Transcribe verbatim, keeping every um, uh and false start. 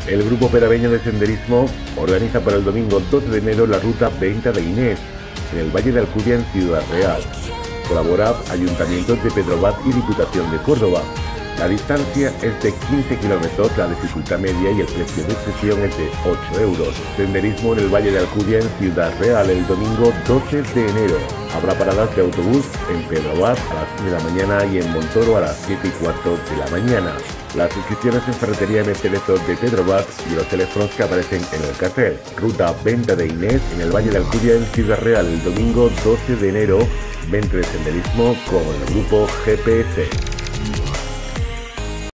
El grupo peraveño de senderismo organiza para el domingo doce de enero la ruta Venta de Inés, en el Valle de Alcudia, en Ciudad Real. Colabora Ayuntamientos de Pedrobat y Diputación de Córdoba. La distancia es de quince kilómetros, la dificultad media y el precio de sesión es de ocho euros. Senderismo en el Valle de Alcudia, en Ciudad Real, el domingo doce de enero. Habrá paradas de autobús en Pedrobat a las nueve de la mañana y en Montoro a las siete y cuarto de la mañana. Las inscripciones en Ferretería M C de Pedrobat y los teléfonos que aparecen en el cartel. Ruta Venta de Inés en el Valle de Alcudia, en Ciudad Real, el domingo doce de enero. Vente de senderismo con el grupo G P S.